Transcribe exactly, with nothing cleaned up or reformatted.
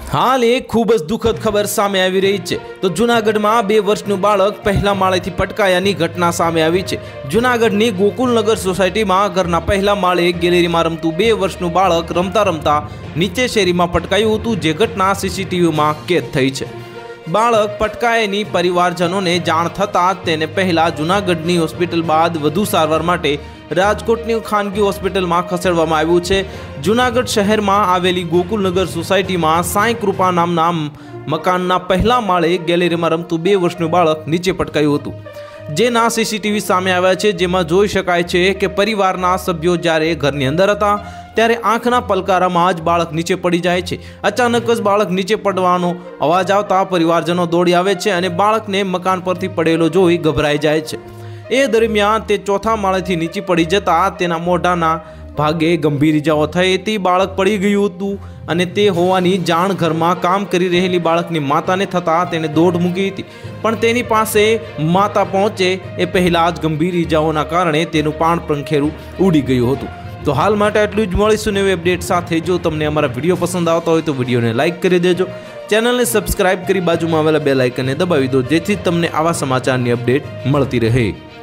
हाल एक खूब ज दुखद खबर सामे आवी रही है। तो जूनागढ़ में बे वर्षनु बाळक पहला माळेथी पटकायानी घटना सामे आवी छे। जूनागढ़नी गोकुलनगर सोसायटी में घरना पहला माळे गैलेरी में रमतु बे वर्षनु बाळक रमता रमता नीचे शेरी में पटकायुं हतुं, जे घटना सीसीटीवी में कैद थई छे। बाळक पटकायानी परिवारजनों ने जाण थता तेने पहला जूनागढ़नी होस्पिटल बाद वधु सारवार माटे राजकोटनी खानगी होस्पिटल में खसेड़वामां आव्युं छे। जूनागढ़ शहर में आवेली गोकुलनगर सोसायटी में साई कृपा नामना मकानना पहला माळे गैलेरी में रमतुं बे वर्षनुं बाळक नीचे पटकायुं हतुं, जेना सीसीटीवी सामे आव्या छे, जेमां जोई शकाय छे के परिवारना सभ्यो ज्यारे घरनी अंदर हता त्यारे आंखना पलकारामां ज बाळक नीचे पड़ी जाय छे। अचानक ज बाळक नीचे पड़वानो अवाज आवता परिवारजनो दौड़ी आवे छे अने बाळकने मकान परथी पड़ेलो जोई गभराई जाय छे। ए दरमियान ते चौथा माळेथी नीचे पड़ी जता तेना मोढाना भागे गंभीर इजाओ थई हती। बाळक पड़ी गयुं हतुं अने ते होवानी जाण घरमां काम करी रहेली बाळकनी माताने थता तेने दौड़ मूकी हती, पण तेनी पासे माता पहोंचे ए पहेला ज गंभीर इजाओना कारणे तेनुं प्राण पंखेरुं उड़ी गयुं हतुं। तो हाल माटे आटલું જ। મળીશું નવી અપડેટ સાથે। જો તમને અમારા વિડીયો પસંદ આવતા હોય તો વિડીયોને લાઇક કરી દેજો, ચેનલને સબસ્ક્રાઇબ કરી બાજુમાં આવેલા બેલ આઇકનને દબાવી દો, જેથી તમને આવા સમાચારની અપડેટ મળતી રહે।